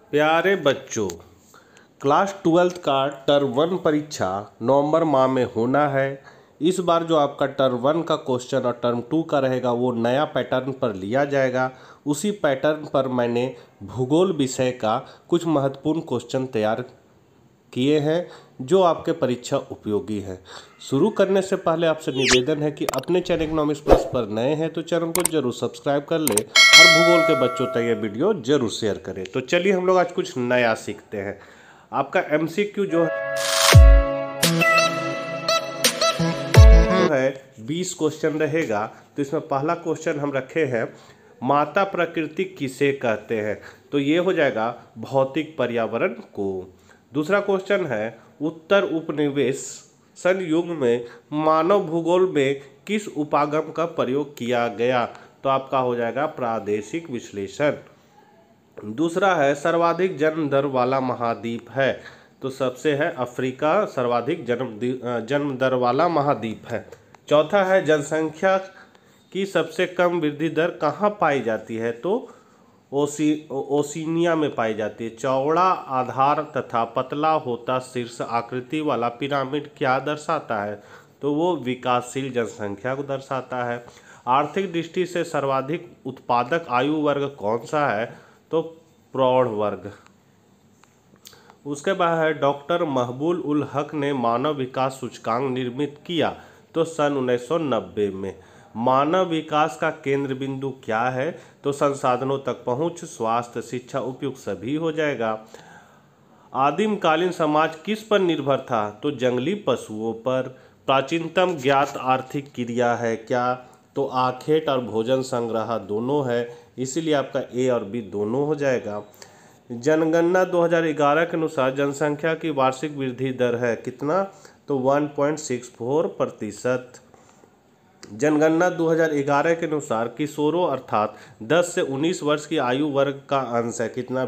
प्यारे बच्चों, class 12th का टर्म 1 परीक्षा नवंबर माह में होना है। इस बार जो आपका टर्म 1 का क्वेश्चन और टर्म 2 का रहेगा वो नया पैटर्न पर लिया जाएगा। उसी पैटर्न पर मैंने भूगोल विषय का कुछ महत्वपूर्ण क्वेश्चन तैयार किए हैं जो आपके परीक्षा उपयोगी है। शुरू करने से पहले आपसे निवेदन है कि अपने चैनल इकोनॉमिक्स प्लस पर नए हैं तो चैनल को जरूर सब्सक्राइब कर ले और भूगोल के बच्चों तक ये वीडियो जरूर शेयर करें। तो चलिए हम लोग आज कुछ नया सीखते हैं। आपका एमसीक्यू जो है 20 क्वेश्चन रहेगा। तो इसमें पहला क्वेश्चन हम रखे हैं, माता प्रकृति किसे कहते हैं? तो ये हो जाएगा भौतिक पर्यावरण को। दूसरा क्वेश्चन है, उत्तर उपनिवेश संयुग में मानव भूगोल में किस उपागम का प्रयोग किया गया? तो आपका हो जाएगा प्रादेशिक विश्लेषण। दूसरा है, सर्वाधिक जन्म दर वाला महाद्वीप है? तो सबसे है अफ्रीका सर्वाधिक जन्म दर वाला महाद्वीप है। चौथा है, जनसंख्या की सबसे कम वृद्धि दर कहाँ पाई जाती है? तो ओशिनिया में पाई जाती है। चौड़ा आधार तथा पतला होता शीर्ष आकृति वाला पिरामिड क्या दर्शाता है? तो वो विकासशील जनसंख्या को दर्शाता है। आर्थिक दृष्टि से सर्वाधिक उत्पादक आयु वर्ग कौन सा है? तो प्रौढ़ वर्ग। उसके बाद है, डॉक्टर महबूब उल हक ने मानव विकास सूचकांक निर्मित किया? तो सन 1990 में। मानव विकास का केंद्र बिंदु क्या है? तो संसाधनों तक पहुंच, स्वास्थ्य, शिक्षा, उपयुक्त सभी हो जाएगा। आदिमकालीन समाज किस पर निर्भर था? तो जंगली पशुओं पर। प्राचीनतम ज्ञात आर्थिक क्रिया है क्या? तो आखेट और भोजन संग्रह दोनों है, इसीलिए आपका ए और बी दोनों हो जाएगा। जनगणना 2011 के अनुसार जनसंख्या की वार्षिक वृद्धि दर है कितना? तो 1.64%। जनगणना 2011 के अनुसार किशोरों अर्थात 10 से 19 वर्ष की आयु वर्ग का अंश है कितना?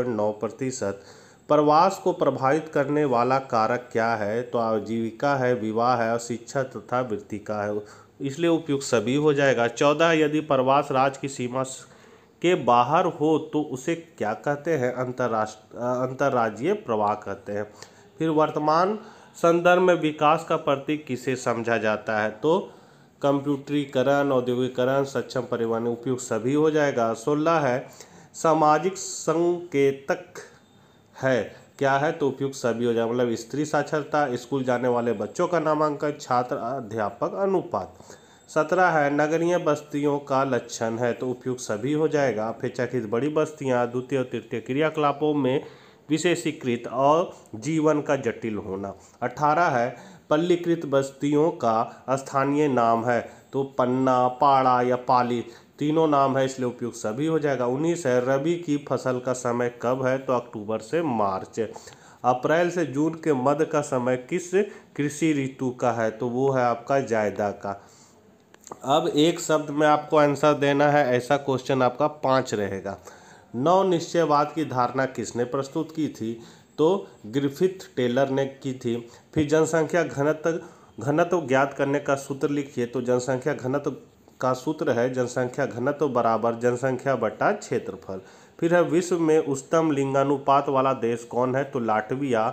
20.9%। प्रवास को प्रभावित करने वाला कारक क्या है? तो आजीविका है, विवाह है और शिक्षा तथा वृत्ति का है, इसलिए उपयुक्त सभी हो जाएगा। 14, यदि प्रवास राज्य की सीमा के बाहर हो तो उसे क्या कहते हैं? अंतर्राज्यीय प्रवाह कहते हैं। फिर वर्तमान संदर्भ में विकास का प्रतीक किसे समझा जाता है? तो कंप्यूटरीकरण, औद्योगिकरण, सक्षम परिवहन, उपयुक्त सभी हो जाएगा। 16 है, सामाजिक संकेतक है क्या है? तो उपयुक्त सभी हो जाएगा, मतलब स्त्री साक्षरता, स्कूल जाने वाले बच्चों का नामांकन, छात्र अध्यापक अनुपात। 17 है, नगरीय बस्तियों का लक्षण है? तो उपयुक्त सभी हो जाएगा। अपेक्षाकृत बड़ी बस्तियां द्वितीय और तृतीय क्रियाकलापों में विशेषीकृत और जीवन का जटिल होना। 18 है, पल्लीकृत बस्तियों का स्थानीय नाम है? तो पन्ना, पाड़ा या पाली तीनों नाम है, इसलिए उपयुक्त सभी हो जाएगा। 19 है, रबी की फसल का समय कब है? तो अक्टूबर से मार्च। अप्रैल से जून के मध्य का समय किस कृषि ऋतु का है? तो वो है आपका जायदा का। अब एक शब्द में आपको आंसर देना है, ऐसा क्वेश्चन आपका 5 रहेगा। नव निश्चयवाद की धारणा किसने प्रस्तुत की थी? तो ग्रिफिथ टेलर ने की थी। फिर जनसंख्या घनत्व ज्ञात करने का सूत्र लिखिए। तो जनसंख्या घनत्व का सूत्र है जनसंख्या घनत्व बराबर जनसंख्या बटा क्षेत्रफल। फिर है, विश्व में उच्चतम लिंगानुपात वाला देश कौन है? तो लाटविया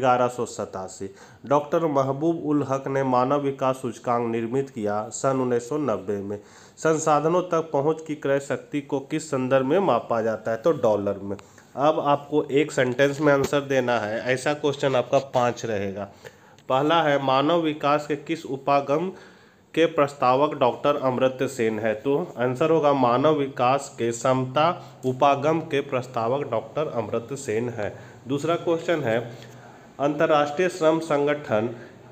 1187। डॉक्टर महबूब उल हक ने मानव विकास सूचकांक निर्मित किया सन 1990 में। संसाधनों तक पहुंच की क्रय शक्ति को किस संदर्भ में मापा जाता है? तो डॉलर में। अब आपको एक सेंटेंस में आंसर देना है, ऐसा क्वेश्चन आपका 5 रहेगा। पहला है, मानव विकास के किस उपागम के प्रस्तावक डॉक्टर अमर्त्य सेन है? तो आंसर होगा मानव विकास के समता उपागम के प्रस्तावक डॉक्टर अमर्त्य सेन है। दूसरा क्वेश्चन है, अंतर्राष्ट्रीय श्रम संगठन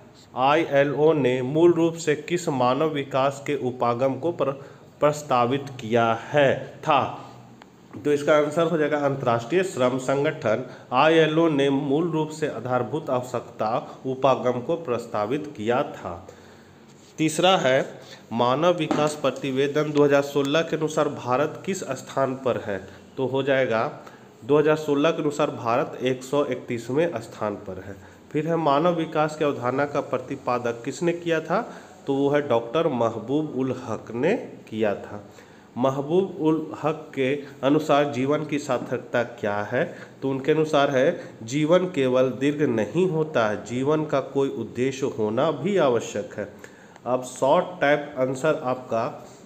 ILO ने मूल रूप से किस मानव विकास के उपागम को प्रस्तावित किया है था? तो इसका आंसर हो जाएगा अंतर्राष्ट्रीय श्रम संगठन ILO ने मूल रूप से आधारभूत आवश्यकता उपागम को प्रस्तावित किया था। तीसरा है, मानव विकास प्रतिवेदन 2016 के अनुसार भारत किस स्थान पर है? तो हो जाएगा 2016 के अनुसार भारत 131वें स्थान पर है। फिर है, मानव विकास की अवधारणा का प्रतिपादक किसने किया था? तो वो है डॉक्टर महबूब उल हक ने किया था। महबूब उल हक के अनुसार जीवन की सार्थकता क्या है? तो उनके अनुसार है, जीवन केवल दीर्घ नहीं होता है, जीवन का कोई उद्देश्य होना भी आवश्यक है। अब शॉर्ट टाइप आंसर आपका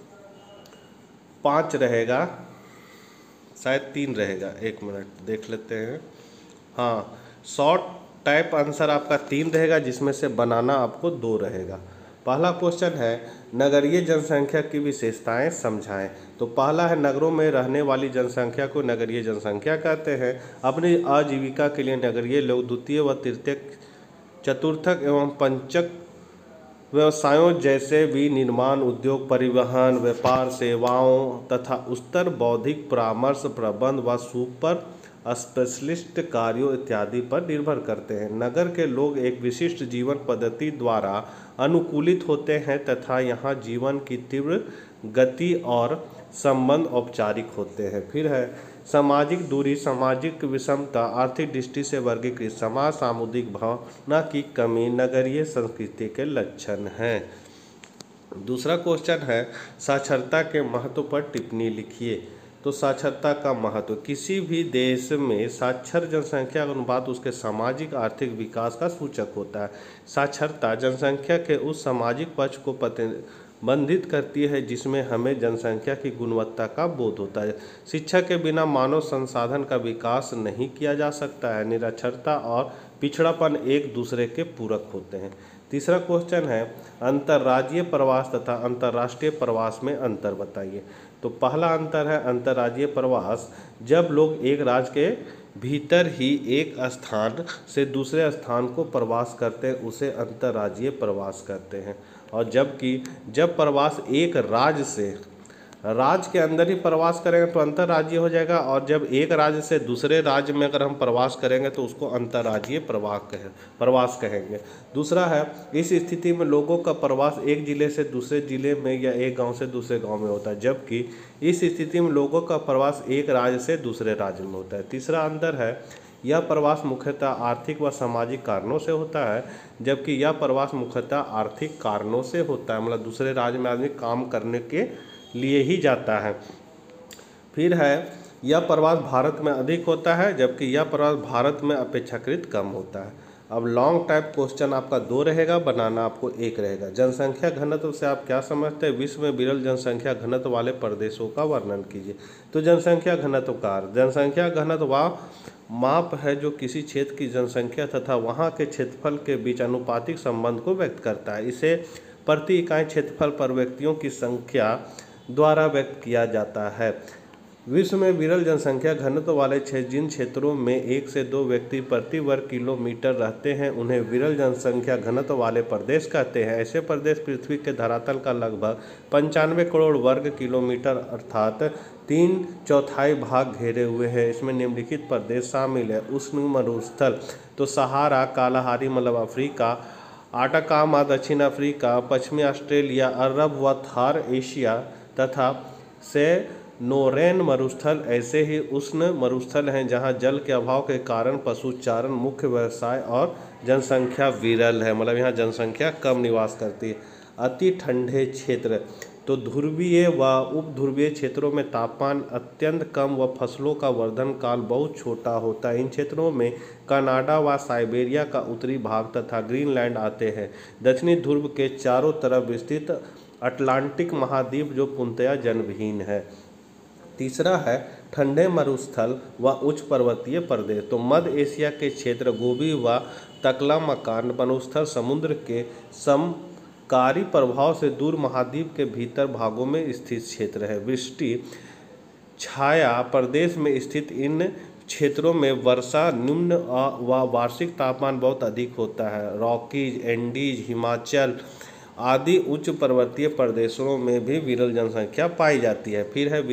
5 रहेगा, शायद 3 रहेगा, 1 मिनट देख लेते हैं। हाँ, शॉर्ट टाइप आंसर आपका 3 रहेगा, जिसमें से बनाना आपको 2 रहेगा। पहला क्वेश्चन है, नगरीय जनसंख्या की विशेषताएं समझाएं। तो पहला है, नगरों में रहने वाली जनसंख्या को नगरीय जनसंख्या कहते हैं। अपनी आजीविका के लिए नगरीय लोग द्वितीय व तृतीयक, चतुर्थक एवं पंचक व्यवसायों जैसे विनिर्माण, उद्योग, परिवहन, व्यापार, सेवाओं तथा उच्चतर बौद्धिक परामर्श, प्रबंध व सुपर स्पेशलिस्ट कार्यों इत्यादि पर निर्भर करते हैं। नगर के लोग एक विशिष्ट जीवन पद्धति द्वारा अनुकूलित होते हैं तथा यहाँ जीवन की तीव्र गति और संबंध औपचारिक होते हैं। फिर है, सामाजिक दूरी, सामाजिक विषमता, आर्थिक दृष्टि से वर्गीकृत समाज, सामुदायिक भावना की कमी नगरीय संस्कृति के लक्षण हैं। दूसरा क्वेश्चन है, साक्षरता के महत्व पर टिप्पणी लिखिए। तो साक्षरता का महत्व, किसी भी देश में साक्षर जनसंख्या का अनुपात उसके सामाजिक आर्थिक विकास का सूचक होता है। साक्षरता जनसंख्या के उस सामाजिक पक्ष को प्रतिबंधित करती है जिसमें हमें जनसंख्या की गुणवत्ता का बोध होता है। शिक्षा के बिना मानव संसाधन का विकास नहीं किया जा सकता है। निरक्षरता और पिछड़ापन एक दूसरे के पूरक होते हैं। तीसरा क्वेश्चन है, अंतर्राज्यीय प्रवास तथा अंतर्राष्ट्रीय प्रवास में अंतर बताइए। तो पहला अंतर है अंतर्राज्यीय प्रवास, जब लोग एक राज्य के भीतर ही एक स्थान से दूसरे स्थान को प्रवास करते हैं उसे अंतर्राज्यीय प्रवास कहते हैं। और जबकि जब प्रवास एक राज्य से राज्य के अंदर ही प्रवास करेंगे तो अंतर्राज्यीय हो जाएगा, और जब एक राज्य से दूसरे राज्य में अगर हम प्रवास करेंगे तो उसको अंतर्राज्यीय प्रवास कहेंगे। दूसरा है, इस स्थिति में लोगों का प्रवास एक जिले से दूसरे जिले में या एक गांव से दूसरे गांव में होता है, जबकि इस स्थिति में लोगों का प्रवास एक राज्य से दूसरे राज्य में होता है। तीसरा अंतर है, यह प्रवास मुख्यतः आर्थिक व सामाजिक कारणों से होता है, जबकि यह प्रवास मुख्यतः आर्थिक कारणों से होता है, मतलब दूसरे राज्य में आदमी काम करने के लिए ही जाता है। फिर है, यह प्रवास भारत में अधिक होता है, जबकि यह प्रवास भारत में अपेक्षाकृत कम होता है। अब लॉन्ग टाइप क्वेश्चन आपका 2 रहेगा, बनाना आपको 1 रहेगा। जनसंख्या घनत्व से आप क्या समझते हैं? विश्व में विरल जनसंख्या घनत्व वाले प्रदेशों का वर्णन कीजिए। तो जनसंख्या घनत्व का जनसंख्या घनत्व वह माप है जो किसी क्षेत्र की जनसंख्या तथा वहाँ के क्षेत्रफल के बीच अनुपातिक संबंध को व्यक्त करता है। इसे प्रति इकाई क्षेत्रफल पर व्यक्तियों की संख्या द्वारा व्यक्त किया जाता है। विश्व में विरल जनसंख्या घनत्व वाले जिन क्षेत्रों में 1 से 2 व्यक्ति प्रति वर्ग किलोमीटर रहते हैं उन्हें विरल जनसंख्या घनत्व वाले प्रदेश कहते हैं। ऐसे प्रदेश पृथ्वी के धरातल का लगभग 95 करोड़ वर्ग किलोमीटर अर्थात 3/4 भाग घेरे हुए हैं। इसमें निम्नलिखित प्रदेश शामिल है। उष्ण मरुस्थल, तो सहारा, कालाहारी मतलब अफ्रीका, आटाकामा दक्षिण अफ्रीका, पश्चिमी ऑस्ट्रेलिया, अरब व थार एशिया तथा सेनोरेन मरुस्थल ऐसे ही उष्ण मरुस्थल हैं जहां जल के अभाव के कारण पशुचारण मुख्य व्यवसाय और जनसंख्या विरल है, मतलब यहाँ जनसंख्या कम निवास करती है। अति ठंडे क्षेत्र, तो ध्रुवीय व उपध्रुवीय क्षेत्रों में तापमान अत्यंत कम व फसलों का वर्धन काल बहुत छोटा होता है। इन क्षेत्रों में कनाडा व साइबेरिया का उत्तरी भाग तथा ग्रीनलैंड आते हैं। दक्षिणी ध्रुव के चारों तरफ विस्तृत अटलांटिक महाद्वीप जो पूर्णतया जलविहीन है। तीसरा है ठंडे मरुस्थल व उच्च पर्वतीय प्रदेश, तो मध्य एशिया के क्षेत्र गोबी व तकलामकान मरुस्थल समुद्र के समकारी प्रभाव से दूर महाद्वीप के भीतर भागों में स्थित क्षेत्र है। वृष्टि छाया प्रदेश में स्थित इन क्षेत्रों में वर्षा न्यून व वार्षिक तापमान बहुत अधिक होता है। रॉकीज, एंडीज, हिमाचल आदि उच्च पर्वतीय प्रदेशों में भी विरल जनसंख्या पाई जाती है। फिर है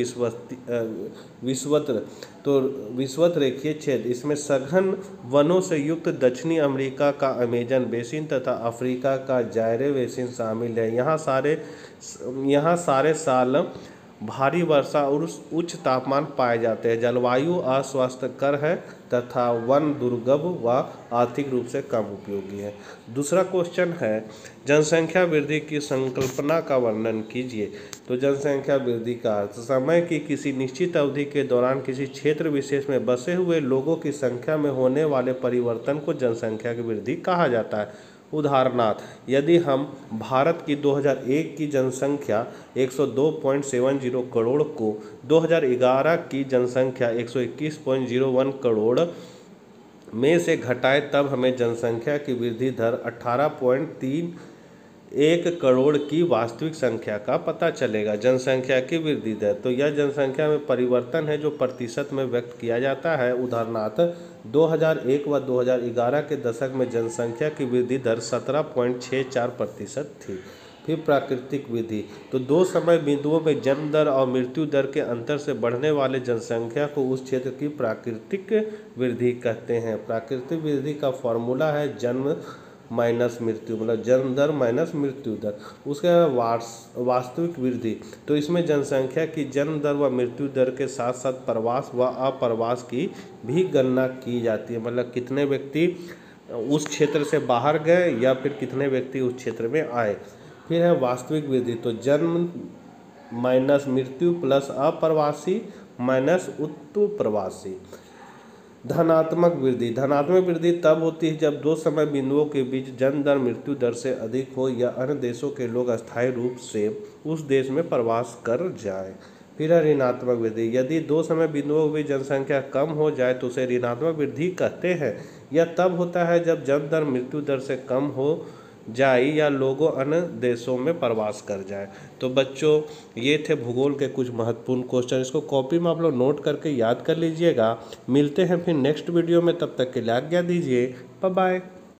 विषुवत, तो विषुवत रेखीय क्षेत्र, इसमें सघन वनों से युक्त दक्षिणी अमेरिका का अमेजन बेसिन तथा अफ्रीका का जायरे बेसिन शामिल है। यहाँ सारे साल भारी वर्षा और उच्च तापमान पाए जाते हैं। जलवायु अस्वास्थ्यकर है तथा वन दुर्गम व आर्थिक रूप से कम उपयोगी है। दूसरा क्वेश्चन है जनसंख्या वृद्धि की संकल्पना का वर्णन कीजिए। तो जनसंख्या वृद्धि का अर्थ समय की किसी निश्चित अवधि के दौरान किसी क्षेत्र विशेष में बसे हुए लोगों की संख्या में होने वाले परिवर्तन को जनसंख्या की वृद्धि कहा जाता है। उदाहरणार्थ, यदि हम भारत की 2001 की जनसंख्या 102.70 करोड़ को 2011 की जनसंख्या 121.01 करोड़ में से घटाएं, तब हमें जनसंख्या की वृद्धि दर 18.31 करोड़ की वास्तविक संख्या का पता चलेगा। जनसंख्या की वृद्धि दर, तो यह जनसंख्या में परिवर्तन है जो प्रतिशत में व्यक्त किया जाता है। उदाहरणार्थ, 2001 व 2011 के दशक में जनसंख्या की वृद्धि दर 17.64% थी। फिर प्राकृतिक वृद्धि, तो दो समय बिंदुओं में जन्म दर और मृत्यु दर के अंतर से बढ़ने वाले जनसंख्या को उस क्षेत्र की प्राकृतिक वृद्धि कहते हैं। प्राकृतिक वृद्धि का फॉर्मूला है जन्म माइनस मृत्यु, मतलब जन्म दर माइनस मृत्यु दर। उसके वास्तविक वृद्धि, तो इसमें जनसंख्या की जन्म दर व मृत्यु दर के साथ साथ प्रवास व अप्रवास की भी गणना की जाती है, मतलब कितने व्यक्ति उस क्षेत्र से बाहर गए या फिर कितने व्यक्ति उस क्षेत्र में आए। फिर है वास्तविक वृद्धि, तो जन्म माइनस मृत्यु प्लस अप्रवासी माइनस उत्तरप्रवासी। धनात्मक वृद्धि, धनात्मक वृद्धि तब होती है जब दो समय बिंदुओं के बीच जन्म दर मृत्यु दर से अधिक हो या अन्य देशों के लोग अस्थायी रूप से उस देश में प्रवास कर जाएं। फिर है ऋणात्मक वृद्धि, यदि दो समय बिंदुओं की जनसंख्या कम हो जाए तो उसे ऋणात्मक वृद्धि कहते हैं। यह तब होता है जब जन्म दर मृत्यु दर से कम हो जाए या लोगों अन्य देशों में प्रवास कर जाए। तो बच्चों, ये थे भूगोल के कुछ महत्वपूर्ण क्वेश्चन। इसको कॉपी में आप लोग नोट करके याद कर लीजिएगा। मिलते हैं फिर नेक्स्ट वीडियो में, तब तक के लिए आज्ञा दीजिए। Bye bye.